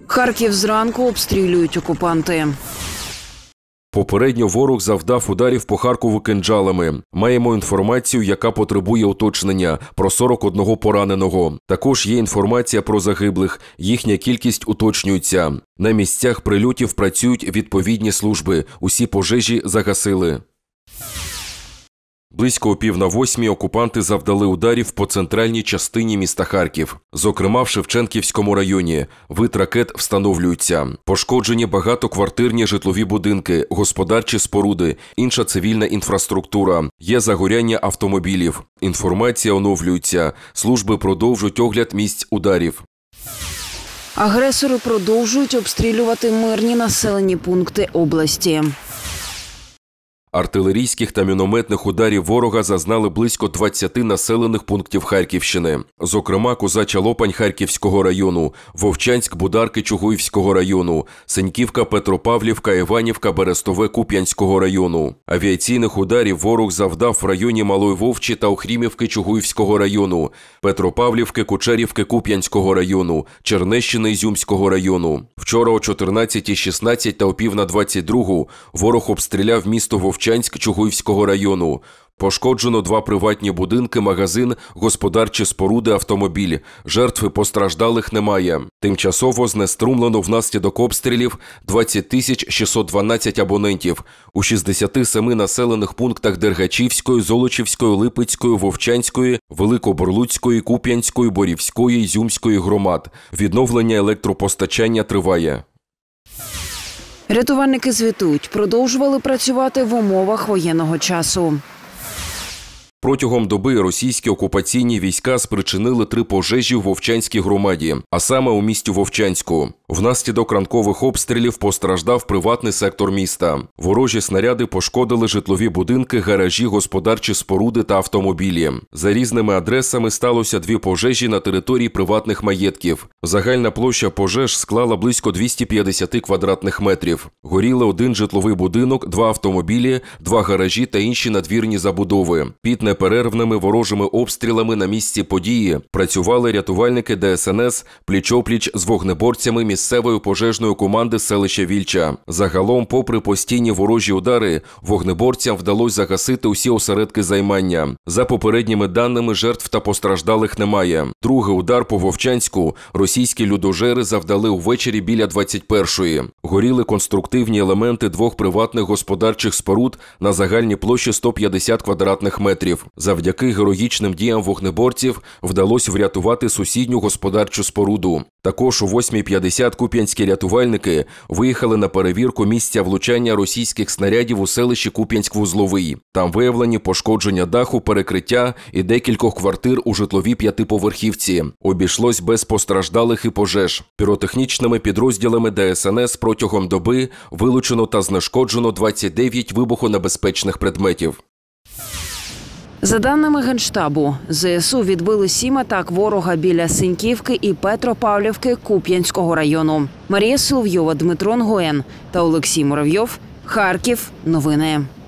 Харків зранку обстрілюють окупанти. Попередньо ворог завдав ударів по Харкову кинджалами. Маємо інформацію, яка потребує уточнення – про 41 пораненого. Також є інформація про загиблих. Їхня кількість уточнюється. На місцях прильотів працюють відповідні служби. Усі пожежі загасили. Близько 7:45 окупанти завдали ударів по центральній частині міста Харків. Зокрема, в Шевченківському районі. Вид ракет встановлюється. Пошкоджені багатоквартирні житлові будинки, господарчі споруди, інша цивільна інфраструктура. Є загоряння автомобілів. Інформація оновлюється. Служби продовжують огляд місць ударів. Агресори продовжують обстрілювати мирні населені пункти області. Артилерійських та мінометних ударів ворога зазнали близько 20 населених пунктів Харківщини. Зокрема, Козача Лопань Харківського району, Вовчанськ, Бударки Чугуївського району, Сеньківка, Петропавлівка, Іванівка, Берестове Куп'янського району. Авіаційних ударів ворог завдав в районі Малої Вовчі та Охрімівки Чугуївського району, Петропавлівки, Кучерівки Куп'янського району, Чернещини Ізюмського району. Вчора о 14:16 та о 1:22 ворог обстріляв місто Вовчанськ Чугуївського району. Пошкоджено 2 приватні будинки, магазин, господарчі споруди, автомобіль. Жертв і постраждалих немає. Тимчасово знеструмлено внаслідок обстрілів 20 612 абонентів. У 67 населених пунктах Дергачівської, Золочівської, Липецької, Вовчанської, Великоборлуцької, Куп'янської, Борівської, Ізюмської громад. Відновлення електропостачання триває. Рятувальники звітують, продовжували працювати в умовах воєнного часу. Протягом доби російські окупаційні війська спричинили 3 пожежі в Вовчанській громаді, а саме у місті Вовчанську. Внаслідок ранкових обстрілів постраждав приватний сектор міста. Ворожі снаряди пошкодили житлові будинки, гаражі, господарчі споруди та автомобілі. За різними адресами сталося 2 пожежі на території приватних маєтків. Загальна площа пожеж склала близько 250 квадратних метрів. Горіли 1 житловий будинок, 2 автомобілі, 2 гаражі та інші надвірні забудови. Під неперервними ворожими обстрілами на місці події працювали рятувальники ДСНС пліч-опліч з вогнеборцями місцевої пожежної команди селища Вільча. Загалом, попри постійні ворожі удари, вогнеборцям вдалося загасити усі осередки займання. За попередніми даними, жертв та постраждалих немає. Другий удар по Вовчанську російські людожери завдали увечері біля 21-ї. Горіли конструктивні елементи 2 приватних господарчих споруд на загальній площі 150 квадратних метрів. Завдяки героїчним діям вогнеборців вдалося врятувати сусідню господарчу споруду. Також о 8:50 куп'янські рятувальники виїхали на перевірку місця влучання російських снарядів у селищі Куп'янськ-Вузловий. Там виявлені пошкодження даху, перекриття і декількох квартир у житловій 5-поверхівці. Обійшлось без постраждалих і пожеж. Піротехнічними підрозділами ДСНС протягом доби вилучено та знешкоджено 29 вибухонебезпечних предметів. За даними Генштабу, ЗСУ відбили 7 атак ворога біля Сеньківки і Петропавлівки Куп'янського району. Марія Соловйова, Дмитро Нгоєн та Олексій Муравйов. Харків. Новини.